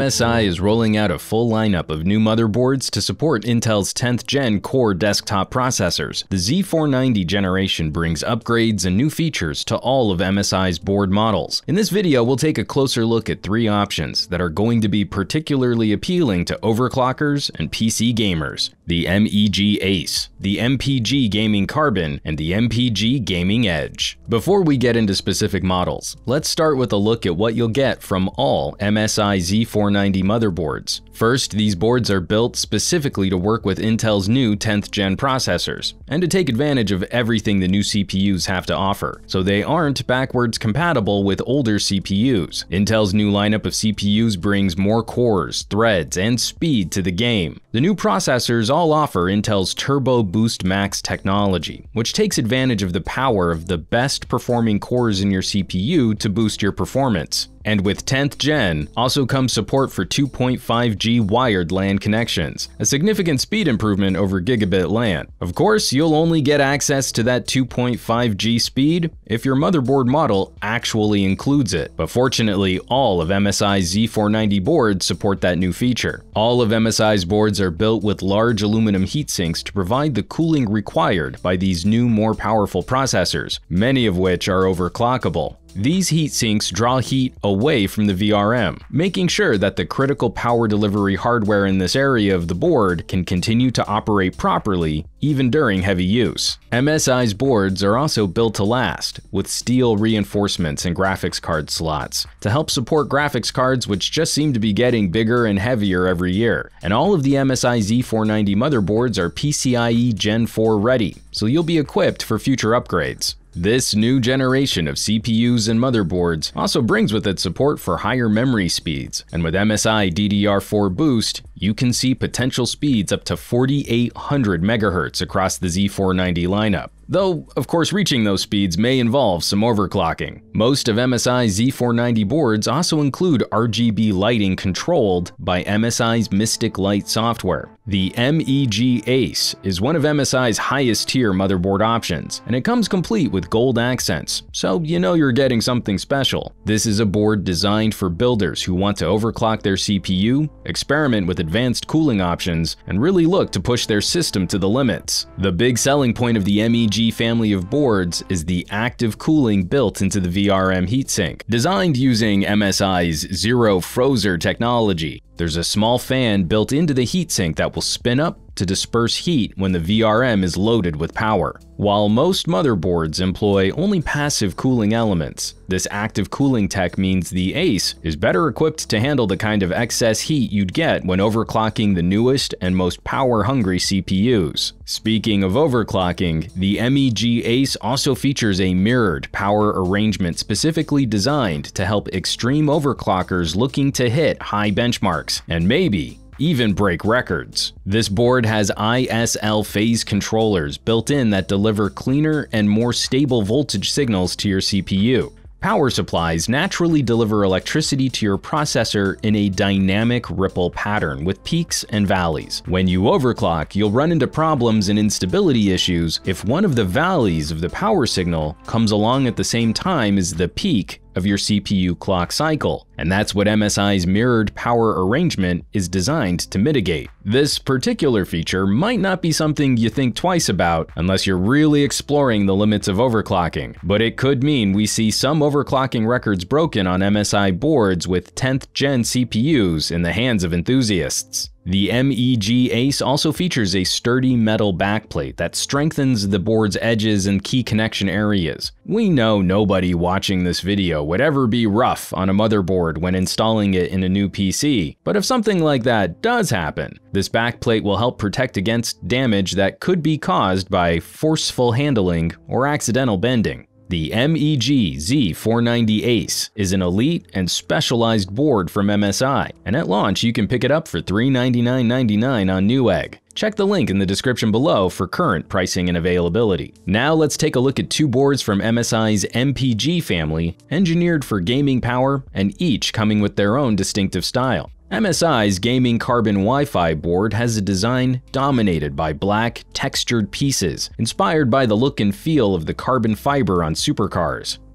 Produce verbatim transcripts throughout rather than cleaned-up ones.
S I is rolling out a full lineup of new motherboards to support Intel's tenth gen core desktop processors. The Z four ninety generation brings upgrades and new features to all of M S I's board models. In this video, we'll take a closer look at three options that are going to be particularly appealing to overclockers and P C gamers: the M E G ACE, the M P G Gaming Carbon, and the M P G Gaming Edge. Before we get into specific models, let's start with a look at what you'll get from all M S I Z four ninety motherboards. First, these boards are built specifically to work with Intel's new tenth gen processors, and to take advantage of everything the new C P Us have to offer, so they aren't backwards compatible with older C P Us. Intel's new lineup of C P Us brings more cores, threads, and speed to the game. The new processors all offer Intel's Turbo Boost Max technology, which takes advantage of the power of the best performing cores in your C P U to boost your performance. And with tenth gen, also comes support for two point five G wired LAN connections, a significant speed improvement over gigabit LAN. Of course, you'll only get access to that two point five G speed if your motherboard model actually includes it, but fortunately, all of M S I's Z four ninety boards support that new feature. All of M S I's boards are built with large aluminum heatsinks to provide the cooling required by these new, more powerful processors, many of which are overclockable. These heatsinks draw heat away from the V R M, making sure that the critical power delivery hardware in this area of the board can continue to operate properly even during heavy use. M S I's boards are also built to last, with steel reinforcements and graphics card slots to help support graphics cards which just seem to be getting bigger and heavier every year. And all of the M S I Z four ninety motherboards are P C I E Gen four ready, so you'll be equipped for future upgrades. This new generation of C P Us and motherboards also brings with it support for higher memory speeds, and with M S I D D R four Boost, you can see potential speeds up to forty-eight hundred megahertz across the Z four ninety lineup. Though, of course, reaching those speeds may involve some overclocking. Most of M S I's Z four ninety boards also include R G B lighting controlled by M S I's Mystic Light software. The M E G ACE is one of M S I's highest tier motherboard options, and it comes complete with gold accents, so you know you're getting something special. This is a board designed for builders who want to overclock their C P U, experiment with advanced cooling options, and really look to push their system to the limits. The big selling point of the M E G family of boards is the active cooling built into the V R M heatsink. Designed using M S I's Zero Frozer technology, there's a small fan built into the heatsink that will spin up to disperse heat when the V R M is loaded with power. While most motherboards employ only passive cooling elements, this active cooling tech means the ACE is better equipped to handle the kind of excess heat you'd get when overclocking the newest and most power-hungry C P Us. Speaking of overclocking, the M E G ACE also features a mirrored power arrangement specifically designed to help extreme overclockers looking to hit high benchmarks, and maybe even break records. This board has I S L phase controllers built in that deliver cleaner and more stable voltage signals to your C P U. Power supplies naturally deliver electricity to your processor in a dynamic ripple pattern with peaks and valleys. When you overclock, you'll run into problems and instability issues if one of the valleys of the power signal comes along at the same time as the peak of your C P U clock cycle, and that's what M S I's mirrored power arrangement is designed to mitigate. This particular feature might not be something you think twice about unless you're really exploring the limits of overclocking, but it could mean we see some overclocking records broken on M S I boards with tenth gen C P Us in the hands of enthusiasts. The M E G ACE also features a sturdy metal backplate that strengthens the board's edges and key connection areas. We know nobody watching this video would ever be rough on a motherboard when installing it in a new P C, but if something like that does happen, this backplate will help protect against damage that could be caused by forceful handling or accidental bending. The M E G Z four ninety ACE is an elite and specialized board from M S I, and at launch you can pick it up for three ninety-nine ninety-nine on Newegg. Check the link in the description below for current pricing and availability. Now let's take a look at two boards from M S I's M P G family, engineered for gaming power and each coming with their own distinctive style. M S I's Gaming Carbon Wi-Fi board has a design dominated by black, textured pieces, inspired by the look and feel of the carbon fiber on supercars.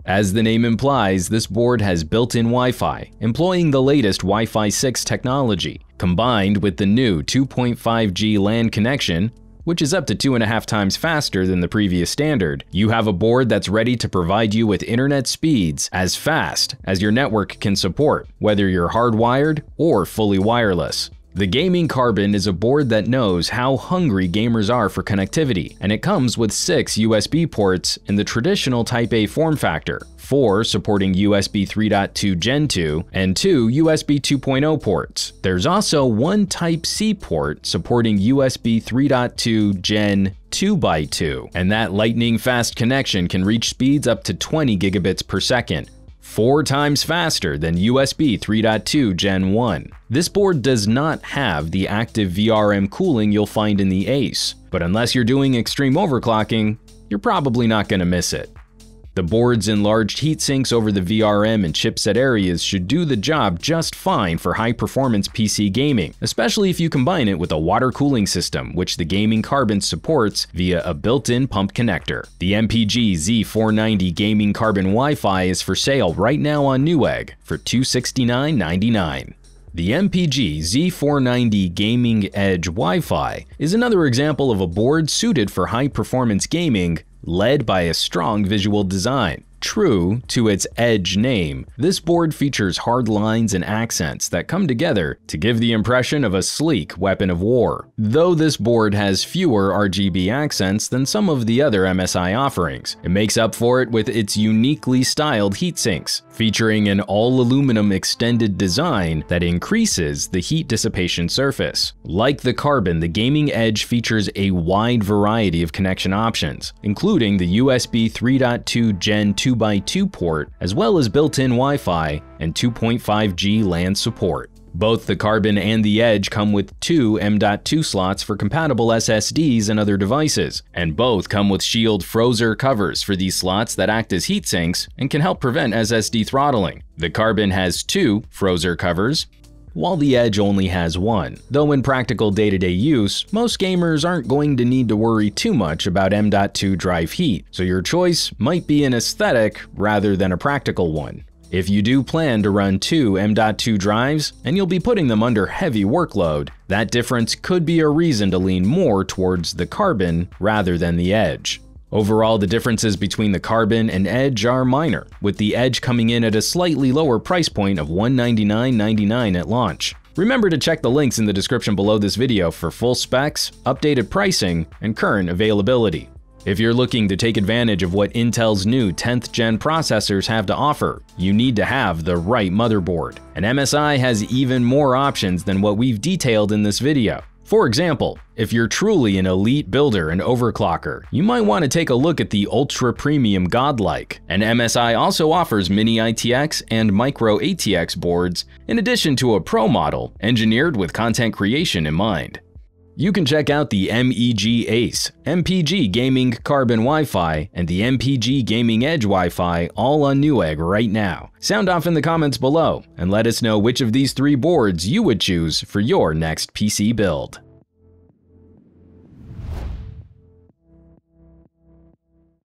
As the name implies, this board has built-in Wi-Fi, employing the latest Wi-Fi six technology, combined with the new two point five G LAN connection, which is up to two and a half times faster than the previous standard. You have a board that's ready to provide you with internet speeds as fast as your network can support, whether you're hardwired or fully wireless. The Gaming Carbon is a board that knows how hungry gamers are for connectivity, and it comes with six U S B ports in the traditional Type A form factor, four supporting U S B three point two Gen two, and two U S B two point oh ports. There's also one Type C port supporting U S B three point two Gen two by two, and that lightning-fast connection can reach speeds up to twenty gigabits per second. Four times faster than U S B three point two Gen one. This board does not have the active V R M cooling you'll find in the Ace, but unless you're doing extreme overclocking, you're probably not going to miss it. The board's enlarged heatsinks over the V R M and chipset areas should do the job just fine for high-performance P C gaming, especially if you combine it with a water cooling system, which the Gaming Carbon supports via a built-in pump connector. The M P G Z four ninety Gaming Carbon Wi-Fi is for sale right now on Newegg for two hundred sixty-nine ninety-nine. The M P G Z four ninety Gaming Edge Wi-Fi is another example of a board suited for high-performance gaming, led by a strong visual design. True to its Edge name, this board features hard lines and accents that come together to give the impression of a sleek weapon of war. Though this board has fewer R G B accents than some of the other M S I offerings, it makes up for it with its uniquely styled heatsinks, featuring an all-aluminum extended design that increases the heat dissipation surface. Like the Carbon, the Gaming Edge features a wide variety of connection options, including the U S B three point two Gen two by two port, as well as built-in Wi-Fi and two point five G LAN support. Both the Carbon and the Edge come with two M dot two slots for compatible S S Ds and other devices, and both come with Shield Frozer covers for these slots that act as heat sinks and can help prevent S S D throttling. The Carbon has two Frozer covers, while the Edge only has one. Though in practical day-to-day use, most gamers aren't going to need to worry too much about M dot two drive heat, so your choice might be an aesthetic rather than a practical one. If you do plan to run two M dot two drives, and you'll be putting them under heavy workload, that difference could be a reason to lean more towards the Carbon rather than the Edge. Overall, the differences between the Carbon and Edge are minor, with the Edge coming in at a slightly lower price point of one hundred ninety-nine ninety-nine at launch. Remember to check the links in the description below this video for full specs, updated pricing, and current availability. If you're looking to take advantage of what Intel's new tenth gen processors have to offer, you need to have the right motherboard. And M S I has even more options than what we've detailed in this video. For example, if you're truly an elite builder and overclocker, you might want to take a look at the Ultra Premium Godlike. And M S I also offers Mini I T X and Micro I T X boards, in addition to a Pro model engineered with content creation in mind. You can check out the M E G ACE, M P G Gaming Carbon Wi-Fi, and the M P G Gaming Edge Wi-Fi all on Newegg right now. Sound off in the comments below, and let us know which of these three boards you would choose for your next P C build.